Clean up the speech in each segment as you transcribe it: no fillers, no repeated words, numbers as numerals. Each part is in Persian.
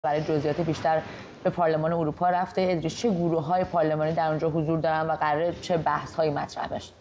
برای جزئیات بیشتر به پارلمان اروپا رفته. ادریس، چه گروه‌های پارلمانی در اونجا حضور دارن و قراره چه بحث‌هایی مطرح بشه؟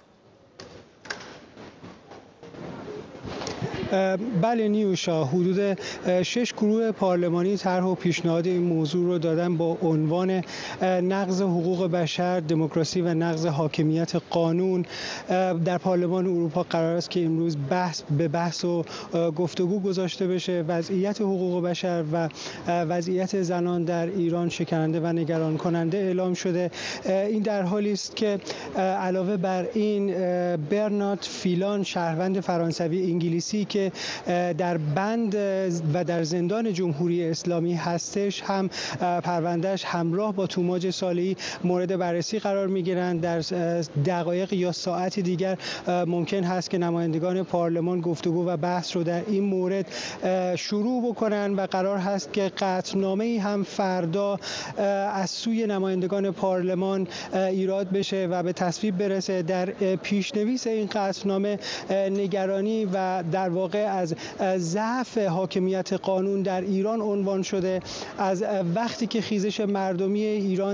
بله نیوشا، حدود 6 گروه پارلمانی طرح و پیشنهاد این موضوع رو دادن با عنوان نقض حقوق بشر، دموکراسی و نقض حاکمیت قانون. در پارلمان اروپا قرار است که امروز بحث و گفتگو گذاشته بشه. وضعیت حقوق بشر و وضعیت زنان در ایران شکننده و نگران کننده اعلام شده. این در حالی است که علاوه بر این برنارد فیلان، شهروند فرانسوی انگلیسی که در بند و در زندان جمهوری اسلامی هستش، هم پروندهش همراه با توماج صالحی مورد بررسی قرار می‌گیرند. در دقایق یا ساعت دیگر ممکن هست که نمایندگان پارلمان گفتگو و بحث رو در این مورد شروع بکنن و قرار هست که قطعنامه‌ای هم فردا از سوی نمایندگان پارلمان ایراد بشه و به تصویب برسه. در پیشنویس این قطعنامه نگرانی و در واقع از ضعف حاکمیت قانون در ایران عنوان شده. از وقتی که خیزش مردمی ایران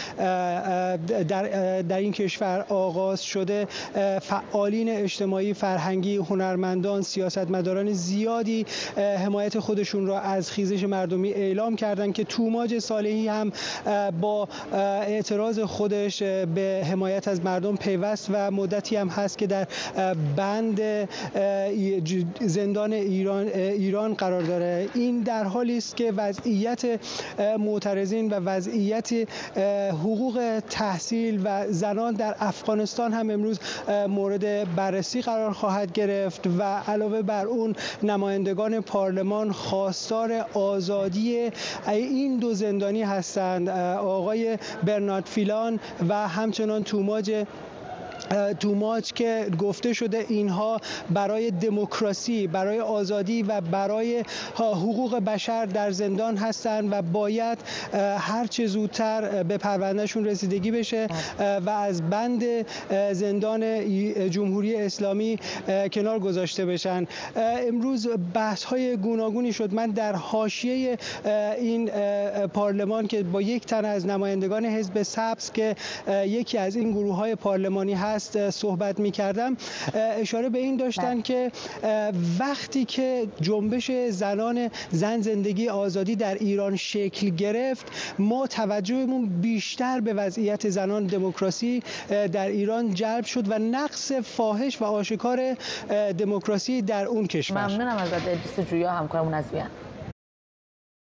در این کشور آغاز شده، فعالین اجتماعی، فرهنگی، هنرمندان، سیاستمداران زیادی حمایت خودشون را از خیزش مردمی اعلام کردند که توماج صالحی هم با اعتراض خودش به حمایت از مردم پیوست و مدتی هم هست که در بند زندان ایران قرار داره. این در حالی است که وضعیت معترضین و وضعیت حقوق تحصیل و زنان در افغانستان هم امروز مورد بررسی قرار خواهد گرفت و علاوه بر اون نمایندگان پارلمان خواستار آزادی این دو زندانی هستند، آقای برنارد فیلان و همچنان توماج که گفته شده اینها برای دموکراسی، برای آزادی و برای حقوق بشر در زندان هستند و باید هر چه زودتر به پروندهشون رسیدگی بشه و از بند زندان جمهوری اسلامی کنار گذاشته بشن. امروز بحث‌های گوناگونی شد. من در حاشیه این پارلمان که با یک تن از نمایندگان حزب سبز که یکی از این گروه‌های پارلمانی هست صحبت می‌کردم، اشاره به این داشتن که وقتی که جنبش زن زندگی آزادی در ایران شکل گرفت، ما توجهمون بیشتر به وضعیت زنان دموکراسی در ایران جلب شد و نقص فاحش و آشکار دموکراسی در اون کشور. ممنونم ازت ادریس جویا، همکارمون از وین.